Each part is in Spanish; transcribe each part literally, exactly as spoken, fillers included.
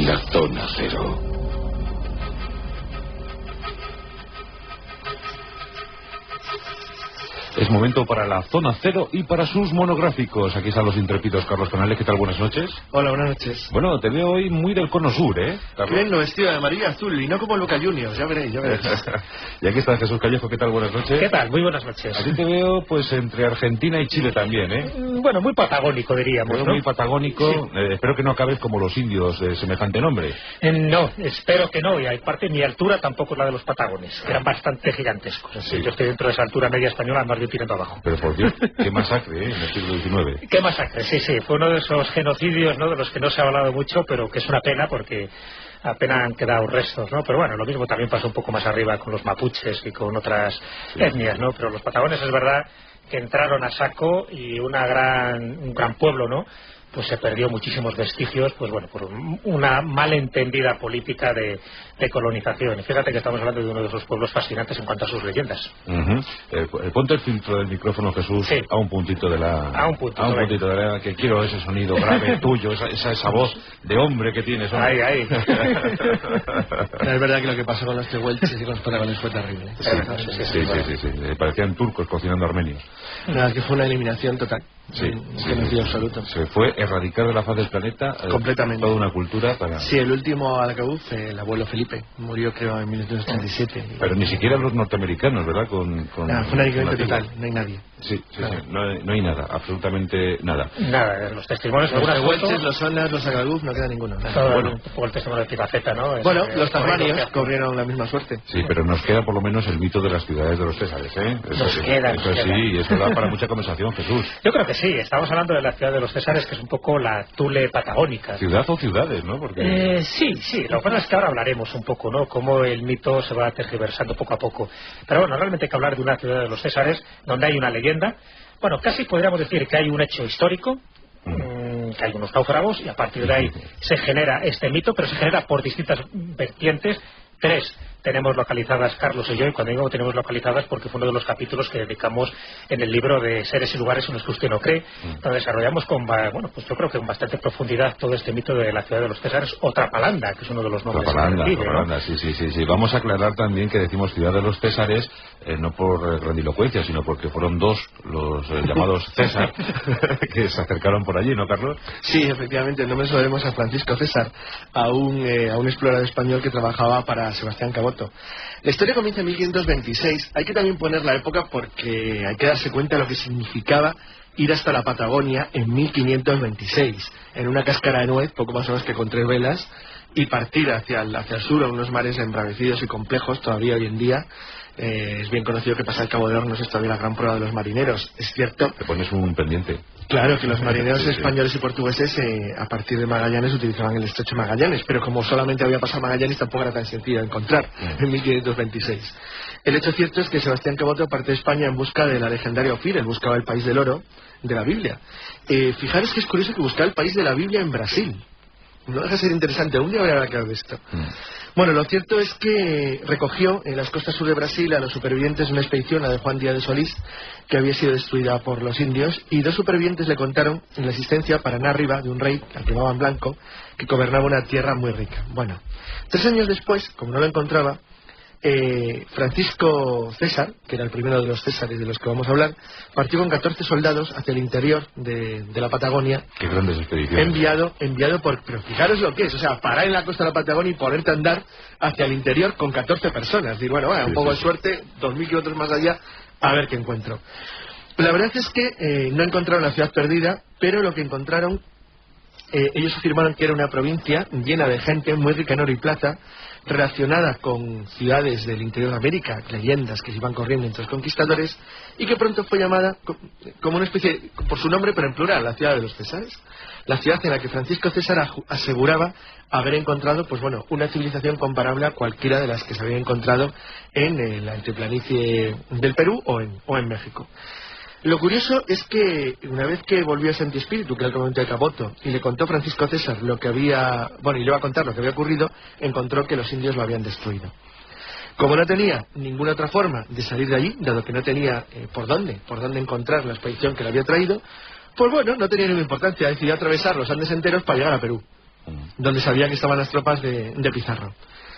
en la zona cero. Es momento para la zona cero y para sus monográficos. Aquí están los intrépidos. Carlos Canales, ¿qué tal? Buenas noches. Hola, buenas noches. Bueno, te veo hoy muy del cono sur, ¿eh, Carlos? Bien, lo vestido de amarillo y azul, y no como Luca Juniors, ya veréis, ya veréis. Y aquí está Jesús Callejo, ¿qué tal? Buenas noches. ¿Qué tal? Muy buenas noches. A ti te veo, pues, entre Argentina y Chile también, ¿eh? Bueno, muy patagónico, diríamos, Veo ¿no? muy patagónico. Sí. Eh, espero que no acabes como los indios de semejante nombre. Eh, no, espero que no, y aparte mi altura tampoco es la de los patagones, que eran bastante gigantescos. Sí. Yo estoy dentro de esa altura media española, más bien tirando abajo. Pero por Dios, qué masacre, ¿eh? En el siglo diecinueve. Qué masacre, sí, sí. Fue uno de esos genocidios, ¿no?, de los que no se ha hablado mucho, pero que es una pena porque apenas han quedado restos, ¿no? Pero bueno, lo mismo también pasó un poco más arriba con los mapuches y con otras sí. etnias, ¿no? Pero los patagones es verdad que entraron a saco y una gran, un gran pueblo, ¿no?, pues se perdió muchísimos vestigios, pues bueno, por una malentendida política de, de colonización. Y fíjate que estamos hablando de uno de esos pueblos fascinantes en cuanto a sus leyendas. Uh-huh. eh, ponte el filtro del micrófono, Jesús, sí. a un puntito de la... A un puntito, a un puntito de la... que quiero ese sonido grave tuyo, esa, esa, esa voz de hombre que tienes. Ahí, ahí. Es verdad que lo que pasó con los tehuelches y con los patagones fue terrible. Sí, sí, sí, sí, sí, sí, sí, sí. Parecían turcos cocinando armenios. Nada, que fue una eliminación total. Sí, un sí, genocidio sí, absoluto. Se fue erradicar de la faz del planeta eh, completamente toda una cultura para... Sí, el último alcaúz, el abuelo Felipe, murió creo en mil novecientos ochenta y siete. Pero ni siquiera los norteamericanos, ¿verdad? Con, con Nada, fue un aniquilamiento total, no hay nadie. Sí, sí, sí, no hay, no hay nada, absolutamente nada. Nada, los testimonios... Los tehuelches, los sonas, los alcaúz, no queda ninguno. Todo, bueno, o el testimonio de Pigafetta, ¿no? Es, bueno, eh, los tasmanios corrieron la misma suerte. Sí, pero nos queda por lo menos el mito de las ciudades de los Césares, ¿eh? Eso, nos queda, eso nos sí, queda. y eso da para mucha conversación, Jesús. Yo creo que sí, estamos hablando de la ciudad de los Césares, que es un poco la Tule patagónica. Ciudad o ciudades, ¿no? Porque... Eh, sí, sí, lo que pasa es que ahora hablaremos un poco, ¿no?, cómo el mito se va tergiversando poco a poco. Pero bueno, realmente hay que hablar de una ciudad de los Césares donde hay una leyenda. Bueno, casi podríamos decir que hay un hecho histórico, mm. que hay unos náufragos, y a partir de ahí se genera este mito, pero se genera por distintas vertientes. Tres tenemos localizadas Carlos y yo, y cuando digo tenemos localizadas porque fue uno de los capítulos que dedicamos en el libro de Seres y Lugares en los que usted no cree, donde desarrollamos con, bueno, pues yo creo que con bastante profundidad todo este mito de la ciudad de los Césares, o Trapalanda, que es uno de los nombres. Trapalanda, del libro, Trapalanda, ¿no? sí, sí, sí, sí. Vamos a aclarar también que decimos ciudad de los Césares, eh, no por grandilocuencia, sino porque fueron dos los eh, llamados César que se acercaron por allí, ¿no, Carlos? Sí, efectivamente, el nombre se lo debemos a Francisco César, a un, eh, a un explorador español que trabajaba para Sebastián Cabot. La historia comienza en mil quinientos veintiséis. Hay que también poner la época porque hay que darse cuenta de lo que significaba ir hasta la Patagonia en mil quinientos veintiséis, en una cáscara de nuez, poco más o menos que con tres velas, y partir hacia el, hacia el sur a unos mares embravecidos y complejos. Todavía hoy en día eh, es bien conocido que pasar el Cabo de Hornos es todavía la gran prueba de los marineros. Es cierto. Te pones un pendiente. Claro, que los marineros sí, sí. españoles y portugueses eh, a partir de Magallanes utilizaban el estrecho Magallanes, pero como solamente había pasado Magallanes tampoco era tan sencillo de encontrar mm. en mil quinientos veintiséis. El hecho cierto es que Sebastián Cabot parte de España en busca de la legendaria Ofir. Él buscaba el país del oro de la Biblia. Eh, fijaros que es curioso que buscaba el país de la Biblia en Brasil. No deja de ser interesante, un día voy a hablar claro de esto. Mm. Bueno, lo cierto es que recogió en las costas sur de Brasil a los supervivientes de una expedición, la de Juan Díaz de Solís, que había sido destruida por los indios, y dos supervivientes le contaron en la existencia para arriba de un rey, al que llamaban Blanco, que gobernaba una tierra muy rica. Bueno, tres años después, como no lo encontraba, Eh, Francisco César, que era el primero de los Césares de los que vamos a hablar, partió con catorce soldados hacia el interior de, de la Patagonia. Qué grandes expediciones. Enviado, enviado por... Pero fijaros lo que es, o sea, parar en la costa de la Patagonia y ponerte a andar hacia el interior con catorce personas. Decir, bueno, bueno, un sí, poco sí, de suerte, dos mil kilómetros más allá, a ver qué encuentro. La verdad es que eh, no encontraron la ciudad perdida, pero lo que encontraron, eh, ellos afirmaron que era una provincia llena de gente muy rica en oro y plata, relacionada con ciudades del interior de América, leyendas que se iban corriendo entre los conquistadores, y que pronto fue llamada como una especie, por su nombre, pero en plural, la ciudad de los Césares. La ciudad en la que Francisco César aseguraba haber encontrado, pues bueno, una civilización comparable a cualquiera de las que se había encontrado en la altiplanicie del Perú o en, o en México. Lo curioso es que una vez que volvió a Santi Espíritu, que era el comandante de Caboto, y le contó Francisco César lo que había, bueno, y le iba a contar lo que había ocurrido, encontró que los indios lo habían destruido. Como no tenía ninguna otra forma de salir de allí, dado que no tenía eh, por dónde, por dónde encontrar la expedición que le había traído, pues bueno, no tenía ninguna importancia, decidió atravesar los Andes enteros para llegar a Perú. donde sabía que estaban las tropas de, de Pizarro.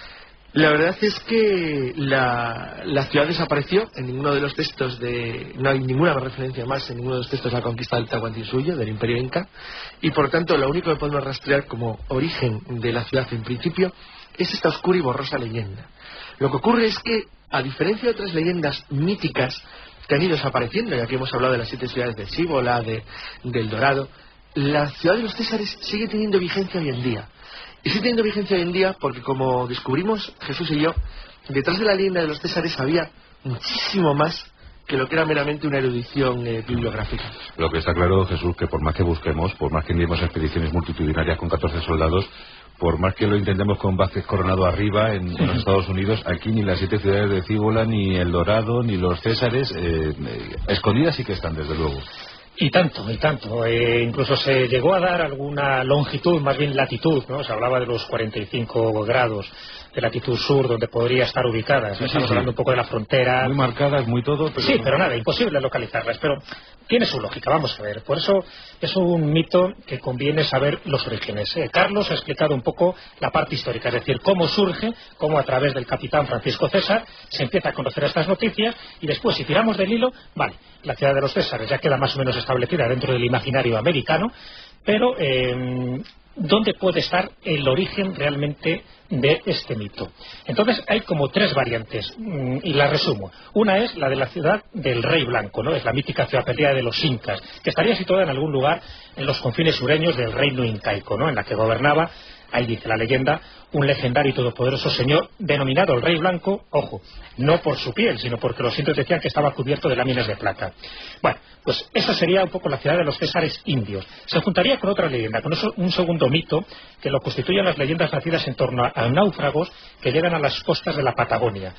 La verdad es que la, la ciudad desapareció. En ninguno de los textos de no hay ninguna referencia más en ninguno de los textos de la conquista del Tahuantinsuyo, del Imperio Inca, y por tanto lo único que podemos rastrear como origen de la ciudad en principio es esta oscura y borrosa leyenda. Lo que ocurre es que, a diferencia de otras leyendas míticas que han ido desapareciendo, ya que hemos hablado de las siete ciudades de Síbola, de, del Dorado, la ciudad de los Césares sigue teniendo vigencia hoy en día. Y sigue teniendo vigencia hoy en día porque, como descubrimos Jesús y yo, detrás de la leyenda de los Césares había muchísimo más que lo que era meramente una erudición eh, bibliográfica. Lo que está claro, Jesús, que por más que busquemos, por más que enviemos expediciones multitudinarias con catorce soldados, por más que lo intentemos con Vázquez Coronado arriba en, en los Estados Unidos, aquí ni las siete ciudades de Cíbola, ni el Dorado, ni los Césares, eh, eh, escondidas sí que están, desde luego. Y tanto, y tanto. Eh, incluso se llegó a dar alguna longitud, más bien latitud, ¿no? Se hablaba de los cuarenta y cinco grados de latitud sur donde podría estar ubicada. Sí, Estamos sí, hablando sí. un poco de la frontera. Muy marcadas, muy todo. Pero Sí, no. pero nada, imposible localizarlas. Pero tiene su lógica, vamos a ver. Por eso es un mito que conviene saber los orígenes. Eh, Carlos ha explicado un poco la parte histórica, es decir, cómo surge, cómo a través del capitán Francisco César se empieza a conocer estas noticias y después, si tiramos del hilo, vale, la ciudad de los Césares ya queda más o menos establecida dentro del imaginario americano, pero eh, ¿dónde puede estar el origen realmente de este mito? Entonces hay como tres variantes mmm, y las resumo. Una es la de la ciudad del Rey Blanco, ¿no? Es la mítica ciudad perdida de los incas, que estaría situada en algún lugar en los confines sureños del reino incaico, ¿no? En la que gobernaba, ahí dice la leyenda, un legendario y todopoderoso señor denominado el Rey Blanco, ojo, no por su piel, sino porque los indios decían que estaba cubierto de láminas de plata. Bueno, pues esa sería un poco la ciudad de los Césares indios. Se juntaría con otra leyenda, con un segundo mito que lo constituyen las leyendas nacidas en torno a náufragos que llegan a las costas de la Patagonia.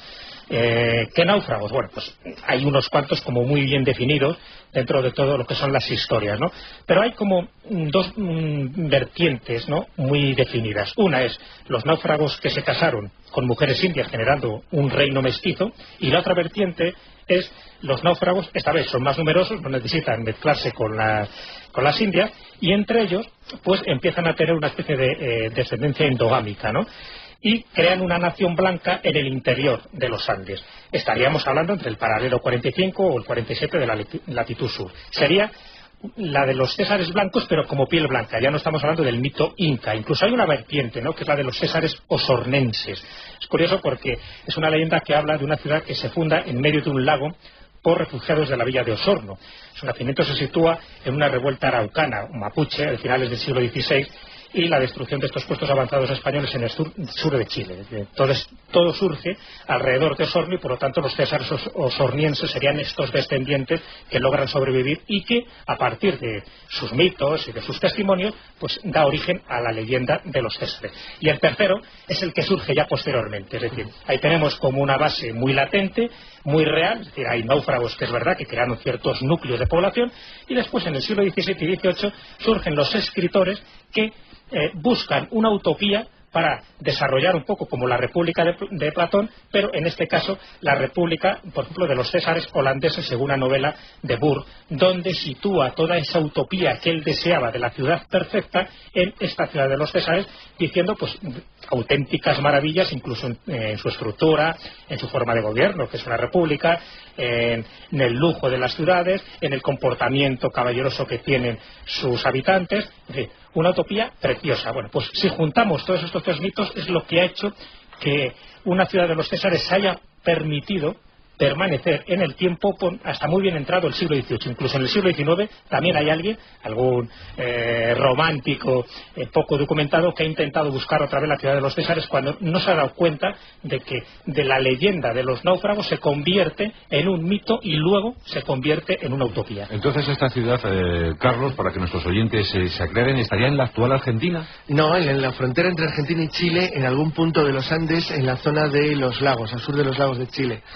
Eh, ¿Qué náufragos? Bueno, pues hay unos cuantos como muy bien definidos dentro de todo lo que son las historias, ¿no? Pero hay como dos mm, vertientes, ¿no?, muy definidas. Una es los náufragos que se casaron con mujeres indias generando un reino mestizo, y la otra vertiente es los náufragos, esta vez son más numerosos, no necesitan mezclarse con, la, con las indias, y entre ellos pues empiezan a tener una especie de eh, descendencia endogámica, ¿no? Y crean una nación blanca en el interior de los Andes. Estaríamos hablando entre el paralelo cuarenta y cinco o el cuarenta y siete de la latitud sur. Sería la de los Césares blancos, pero como piel blanca. Ya no estamos hablando del mito inca. Incluso hay una vertiente, ¿no?, que es la de los Césares osornenses. Es curioso porque es una leyenda que habla de una ciudad que se funda en medio de un lago por refugiados de la villa de Osorno. Su nacimiento se sitúa en una revuelta araucana, mapuche, de finales del siglo dieciséis, y la destrucción de estos puestos avanzados españoles en el sur, sur de Chile. Entonces, todo surge alrededor de Osorno y, por lo tanto, los Césares osornienses serían estos descendientes que logran sobrevivir y que, a partir de sus mitos y de sus testimonios, pues da origen a la leyenda de los Césares. Y el tercero es el que surge ya posteriormente. Es decir, ahí tenemos como una base muy latente, muy real, es decir, hay náufragos que es verdad que crearon ciertos núcleos de población, y después en el siglo diecisiete y dieciocho surgen los escritores que Eh, buscan una utopía para desarrollar un poco como la República de, de Platón, pero en este caso la República, por ejemplo, de los Césares holandeses, según una novela de Burr, donde sitúa toda esa utopía que él deseaba de la ciudad perfecta en esta ciudad de los Césares, diciendo pues auténticas maravillas, incluso en, en su estructura, en su forma de gobierno, que es una república, en, en el lujo de las ciudades, en el comportamiento caballeroso que tienen sus habitantes, en fin, una utopía preciosa. Bueno, pues si juntamos todos estos tres mitos, es lo que ha hecho que una ciudad de los Césares se haya permitido permanecer en el tiempo hasta muy bien entrado el siglo dieciocho. Incluso en el siglo diecinueve también hay alguien, algún eh, romántico eh, poco documentado, que ha intentado buscar otra vez la ciudad de los Césares cuando no se ha dado cuenta de que de la leyenda de los náufragos se convierte en un mito y luego se convierte en una utopía. Entonces esta ciudad, eh, Carlos, para que nuestros oyentes eh, se aclaren, ¿estaría en la actual Argentina? No, en la frontera entre Argentina y Chile, en algún punto de los Andes, en la zona de los lagos, al sur de los lagos de Chile. Uh-huh. Pero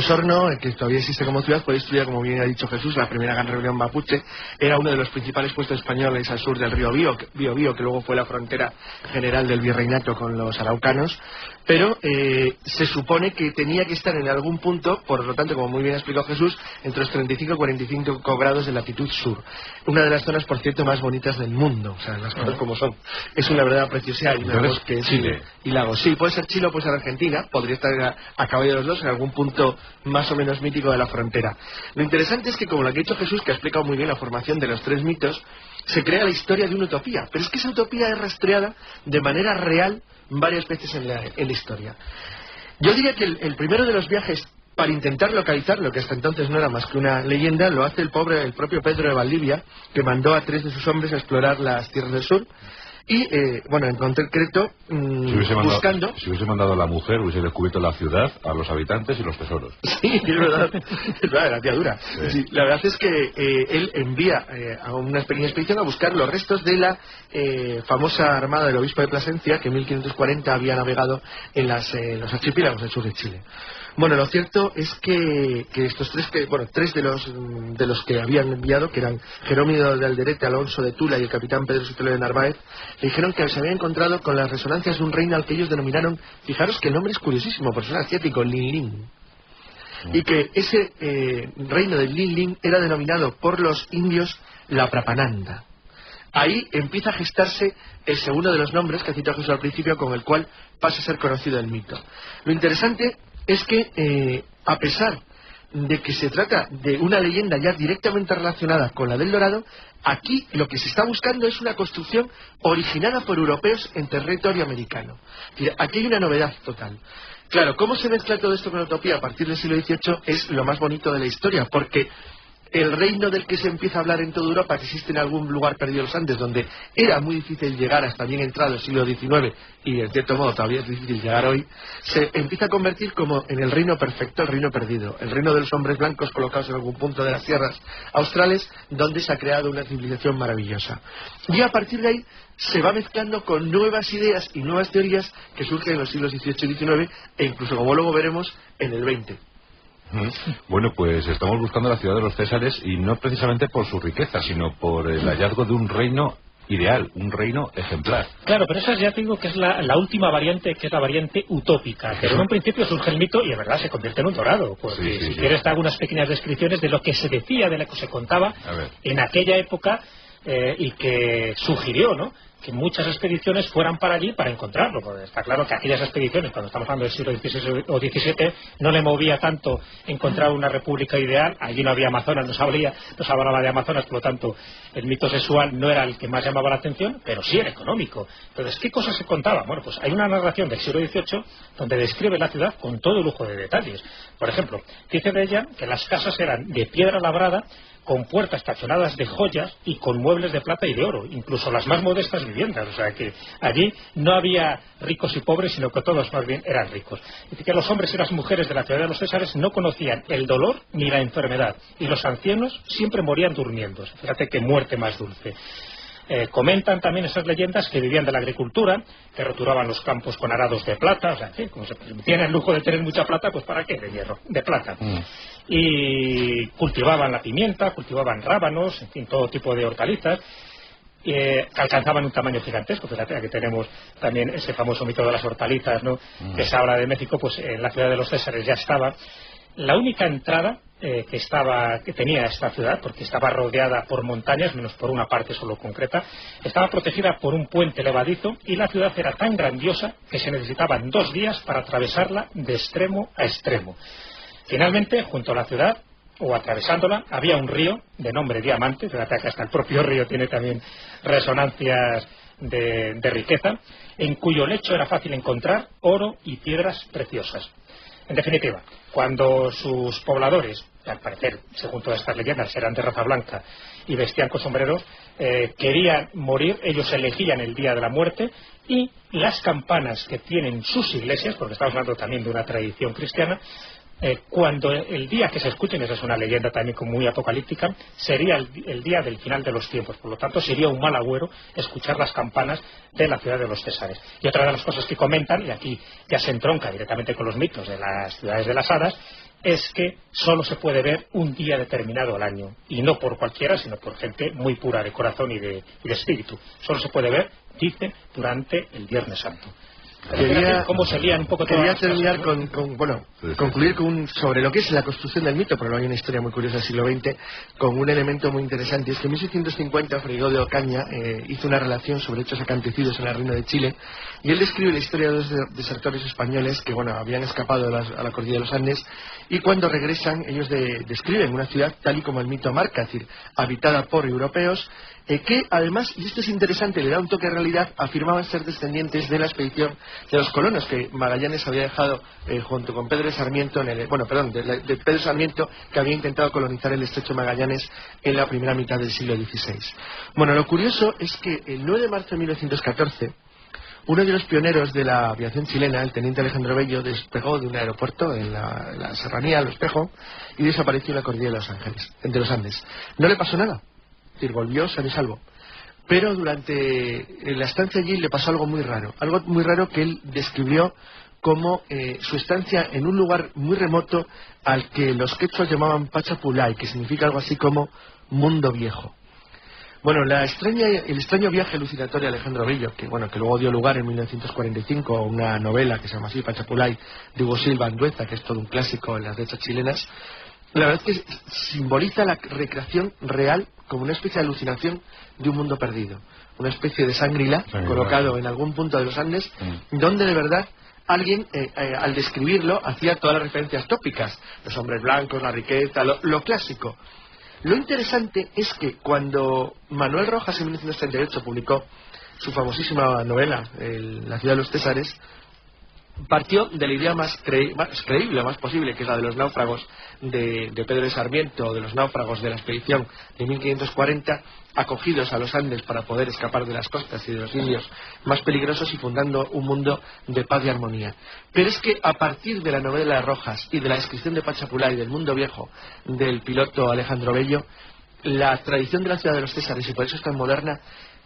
Osorno, que todavía existe como ciudad, fue destruida, como bien ha dicho Jesús, la primera gran rebelión mapuche. Era uno de los principales puestos españoles al sur del río Bío, Bío, Bío que luego fue la frontera general del virreinato con los araucanos. Pero eh, se supone que tenía que estar en algún punto, por lo tanto, como muy bien ha explicado Jesús, entre los treinta y cinco y cuarenta y cinco grados de latitud sur. Una de las zonas, por cierto, más bonitas del mundo, o sea, las cosas como son. Es una verdadera preciosidad. Y bosques Chile. Y, y lagos. Sí, puede ser Chile o puede ser Argentina, podría estar a, a caballo de los dos en algún punto más o menos mítico de la frontera. Lo interesante es que, como lo que ha dicho Jesús, que ha explicado muy bien la formación de los tres mitos, se crea la historia de una utopía, pero es que esa utopía es rastreada de manera real varias veces en la, en la historia. Yo diría que el, el primero de los viajes para intentar localizar lo que hasta entonces no era más que una leyenda lo hace el pobre, el propio Pedro de Valdivia, que mandó a tres de sus hombres a explorar las tierras del sur. Y, eh, bueno, en concreto, mmm, si hubiese mandado, buscando... Si hubiese mandado a la mujer, hubiese descubierto la ciudad, a los habitantes y los tesoros. Sí, es verdad. Es verdad, la tía dura. Sí. Sí, la verdad es que eh, él envía eh, a una pequeña expedición a buscar los restos de la eh, famosa armada del obispo de Plasencia, que en mil quinientos cuarenta había navegado en las, eh, los archipiélagos del sur de Chile. Bueno, lo cierto es que, que estos tres, que, bueno, tres de los de los que habían enviado, que eran Jerónimo de Alderete, Alonso de Tula y el capitán Pedro Sotelo de Narváez, le dijeron que se había encontrado con las resonancias de un reino al que ellos denominaron, fijaros que el nombre es curiosísimo, por ser asiático, Linlin. Y que ese eh, reino del Linlin era denominado por los indios la Prapananda. Ahí empieza a gestarse el segundo de los nombres que ha citado Jesús al principio, con el cual pasa a ser conocido el mito. Lo interesante es que, eh, a pesar de que se trata de una leyenda ya directamente relacionada con la del Dorado, aquí lo que se está buscando es una construcción originada por europeos en territorio americano. Aquí hay una novedad total. Claro, ¿cómo se mezcla todo esto con la utopía a partir del siglo dieciocho? Es lo más bonito de la historia, porque el reino del que se empieza a hablar en toda Europa, que existe en algún lugar perdido en los Andes, donde era muy difícil llegar hasta bien entrado el siglo diecinueve, y en cierto modo todavía es difícil llegar hoy, se empieza a convertir como en el reino perfecto, el reino perdido, el reino de los hombres blancos colocados en algún punto de las tierras australes, donde se ha creado una civilización maravillosa. Y a partir de ahí se va mezclando con nuevas ideas y nuevas teorías que surgen en los siglos dieciocho y diecinueve, e incluso, como luego veremos, en el veinte. Bueno, pues estamos buscando la ciudad de los Césares, y no precisamente por su riqueza, sino por el hallazgo de un reino ideal, un reino ejemplar. Claro, pero esa ya te digo que es la, la última variante, que es la variante utópica, que en un principio surge el mito y en verdad se convierte en un dorado, porque sí, sí, si sí. quieres te hago unas pequeñas descripciones de lo que se decía, de lo que se contaba en aquella época, eh, y que sugirió, ¿no?, que muchas expediciones fueran para allí para encontrarlo. Porque está claro que aquellas expediciones, cuando estamos hablando del siglo dieciséis o diecisiete, no le movía tanto encontrar una república ideal. Allí no había Amazonas, no se hablaba, no se hablaba de Amazonas, por lo tanto el mito sexual no era el que más llamaba la atención, pero sí era económico. Entonces, ¿qué cosas se contaban? Bueno, pues hay una narración del siglo dieciocho donde describe la ciudad con todo lujo de detalles. Por ejemplo, dice de ella que las casas eran de piedra labrada, con puertas tachonadas de joyas y con muebles de plata y de oro, incluso las más modestas viviendas. O sea que allí no había ricos y pobres, sino que todos más bien eran ricos. Dice que los hombres y las mujeres de la ciudad de los Césares no conocían el dolor ni la enfermedad, y los ancianos siempre morían durmiendo. Fíjate qué muerte más dulce. Eh, comentan también esas leyendas que vivían de la agricultura, que roturaban los campos con arados de plata, o sea, ¿sí? Como se permitían el lujo de tener mucha plata, pues ¿para qué? De hierro, de plata. Mm. Y cultivaban la pimienta, cultivaban rábanos, en fin, todo tipo de hortalizas, eh, que alcanzaban un tamaño gigantesco. Fíjate, aquí tenemos también ese famoso mito de las hortalizas, ¿no?, mm. que se habla de México, pues en la ciudad de los Césares ya estaba. La única entrada eh, que estaba que tenía esta ciudad, porque estaba rodeada por montañas, menos por una parte solo concreta, estaba protegida por un puente levadizo, y la ciudad era tan grandiosa que se necesitaban dos días para atravesarla de extremo a extremo. Finalmente, junto a la ciudad, o atravesándola, había un río de nombre Diamante. Fíjate que hasta el propio río tiene también resonancias de, de riqueza, en cuyo lecho era fácil encontrar oro y piedras preciosas. En definitiva, cuando sus pobladores, al parecer, según todas estas leyendas, eran de raza blanca y vestían con sombreros, eh, querían morir, ellos elegían el día de la muerte, y las campanas que tienen sus iglesias, porque estamos hablando también de una tradición cristiana, eh, cuando el día que se escuchen, esa es una leyenda también como muy apocalíptica, sería el, el día del final de los tiempos. Por lo tanto, sería un mal agüero escuchar las campanas de la ciudad de los Césares. Y otra de las cosas que comentan, y aquí ya se entronca directamente con los mitos de las ciudades de las hadas, es que solo se puede ver un día determinado al año, y no por cualquiera, sino por gente muy pura de corazón y de, y de espíritu. Solo se puede ver, dice, durante el Viernes Santo. Quería, cómo se lían un poco todas quería las terminar cosas, ¿no? con, con, bueno, concluir con un, sobre lo que es la construcción del mito, pero hay una historia muy curiosa del siglo veinte, con un elemento muy interesante. Es que en mil seiscientos cincuenta Freijóo de Ocaña eh, hizo una relación sobre hechos acontecidos en la Reina de Chile, y él describe la historia de dos desertores españoles que, bueno, habían escapado a la, a la cordillera de los Andes, y cuando regresan ellos de, describen una ciudad tal y como el mito marca, es decir, habitada por europeos, Eh, que además, y esto es interesante, le da un toque de realidad, afirmaban ser descendientes de la expedición de los colonos que Magallanes había dejado eh, junto con Pedro de Sarmiento, en el, bueno, perdón, de, de Pedro Sarmiento, que había intentado colonizar el estrecho de Magallanes en la primera mitad del siglo dieciséis. Bueno, lo curioso es que el nueve de marzo de mil novecientos catorce, uno de los pioneros de la aviación chilena, el teniente Alejandro Bello, despegó de un aeropuerto en la, en la serranía, Lo Espejo, y desapareció en la cordillera de los Ángeles, de los Andes. No le pasó nada. Es decir, volvió sano y salvo. Pero durante la estancia allí le pasó algo muy raro. Algo muy raro que él describió como eh, su estancia en un lugar muy remoto al que los quechuas llamaban Pachapulay, que significa algo así como mundo viejo. Bueno, la extraña, el extraño viaje alucinatorio de Alejandro Bello, que bueno, que luego dio lugar en mil novecientos cuarenta y cinco a una novela que se llama así, Pachapulay, de Hugo Silva Andueza, que es todo un clásico en las letras chilenas. La verdad es que simboliza la recreación real como una especie de alucinación de un mundo perdido, una especie de Shangri-La colocado en algún punto de los Andes, mm. donde de verdad alguien, eh, eh, al describirlo, hacía todas las referencias tópicas, los hombres blancos, la riqueza, lo, lo clásico. Lo interesante es que cuando Manuel Rojas en mil novecientos treinta y ocho publicó su famosísima novela, el, La ciudad de los Césares, partió de la idea más, cre más creíble, más posible, que es la de los náufragos de, de Pedro de Sarmiento, de los náufragos de la expedición de mil quinientos cuarenta, acogidos a los Andes para poder escapar de las costas y de los indios más peligrosos y fundando un mundo de paz y armonía. Pero es que a partir de la novela de Rojas y de la descripción de Pachapulay, del mundo viejo del piloto Alejandro Bello, la tradición de la ciudad de los Césares, y por eso es tan moderna,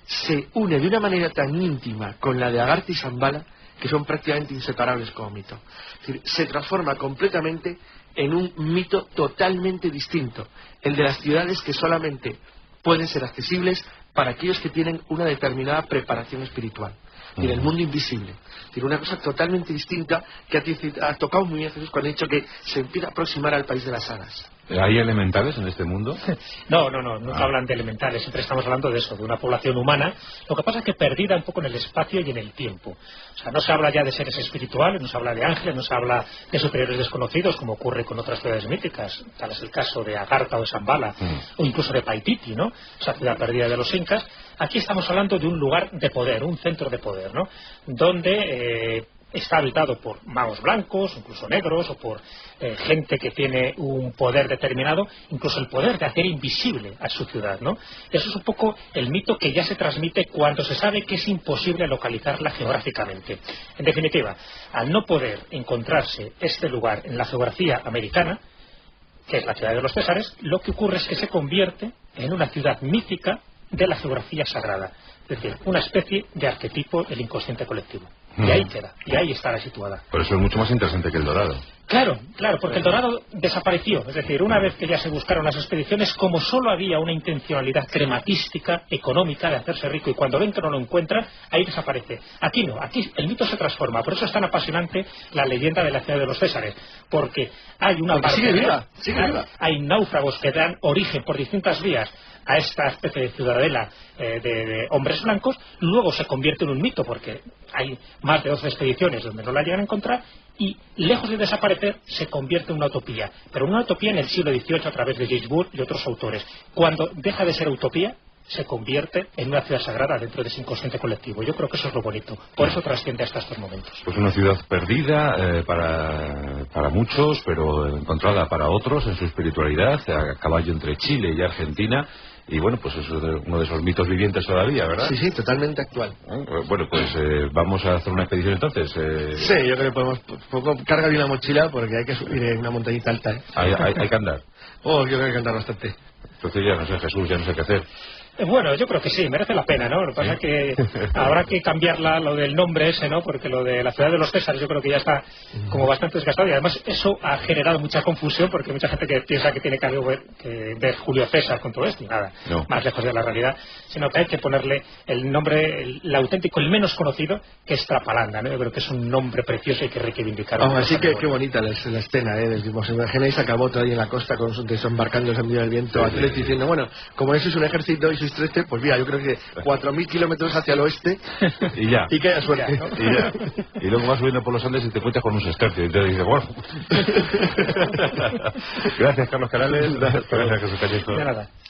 se une de una manera tan íntima con la de Agartha y Shambhala, que son prácticamente inseparables como mito. Es decir, se transforma completamente en un mito totalmente distinto, el de las ciudades que solamente pueden ser accesibles para aquellos que tienen una determinada preparación espiritual. Es decir, el mundo invisible. Es decir, una cosa totalmente distinta que ha tocado muy bien Jesús cuando ha dicho que se empieza a aproximar al país de las hadas. ¿Hay elementales en este mundo? No, no, no, nunca ah. hablan de elementales, siempre estamos hablando de eso, de una población humana. Lo que pasa es que perdida un poco en el espacio y en el tiempo. O sea, no se habla ya de seres espirituales, no se habla de ángeles, no se habla de superiores desconocidos, como ocurre con otras ciudades míticas, tal es el caso de Agartha o de Shambhala, mm. o incluso de Paititi, ¿no? Esa ciudad perdida de los incas. Aquí estamos hablando de un lugar de poder, un centro de poder, ¿no? Donde... Eh, está habitado por magos blancos, incluso negros, o por eh, gente que tiene un poder determinado, incluso el poder de hacer invisible a su ciudad, ¿no? Eso es un poco el mito que ya se transmite cuando se sabe que es imposible localizarla geográficamente. En definitiva, al no poder encontrarse este lugar en la geografía americana, que es la ciudad de los Césares, lo que ocurre es que se convierte en una ciudad mítica de la geografía sagrada, es decir, una especie de arquetipo del inconsciente colectivo. Y ahí queda, y ahí estará situada. Por eso es mucho más interesante que el Dorado. Claro, claro, porque el Dorado desapareció. Es decir, una vez que ya se buscaron las expediciones, como solo había una intencionalidad crematística, económica, de hacerse rico, y cuando ven que no lo encuentran, ahí desaparece. Aquí no, aquí el mito se transforma. Por eso es tan apasionante la leyenda de la ciudad de los Césares, porque hay una porque parte... Sigue viva, sigue hay, viva. hay náufragos que dan origen por distintas vías a esta especie de ciudadela eh, de, de hombres blancos, luego se convierte en un mito, porque hay más de doce expediciones donde no la llegan a encontrar, y lejos de desaparecer se convierte en una utopía, pero una utopía en el siglo dieciocho a través de James Wood y otros autores. Cuando deja de ser utopía, se convierte en una ciudad sagrada dentro de ese inconsciente colectivo. Yo creo que eso es lo bonito, por eso trasciende hasta estos momentos. Pues una ciudad perdida eh, para, para muchos, pero encontrada para otros en su espiritualidad, a caballo entre Chile y Argentina. Y bueno, pues es uno de esos mitos vivientes todavía, ¿verdad? Sí, sí, totalmente actual. ¿Eh? Bueno, pues eh, vamos a hacer una expedición entonces. Eh... Sí, yo creo que podemos... Poco, carga bien la mochila porque hay que subir en una montañita alta, ¿eh? Hay, hay, hay que andar. Oh, yo creo que hay que andar bastante. Entonces ya no sé, Jesús, ya no sé qué hacer. Bueno, yo creo que sí, merece la pena, ¿no? Lo que pasa es que habrá que cambiarla, lo del nombre ese, ¿no? Porque lo de la ciudad de los Césares yo creo que ya está como bastante desgastado y además eso ha generado mucha confusión porque mucha gente que piensa que tiene que ver, que ver Julio César con todo esto y nada, no. Más lejos de la realidad, sino que hay que ponerle el nombre, el, el auténtico, el menos conocido, que es Trapalanda, ¿no? Yo creo que es un nombre precioso y que reivindicarlo. Oh, así que qué bonita la, la escena, ¿eh? Del tipo, os imagináis a Caboto ahí en la costa con sus desembarcándose en medio del viento, sí, Atleti, sí, diciendo, bueno, como eso es un ejército y sois trece, pues mira, yo creo que cuatro mil kilómetros hacia el oeste y ya. Y que haya suerte, ¿no? Y ya. Y luego vas subiendo por los Andes y te encuentras con un sextercio y te dices, bueno. Gracias, Carlos Canales. Gracias, Jesús Callejo. De nada.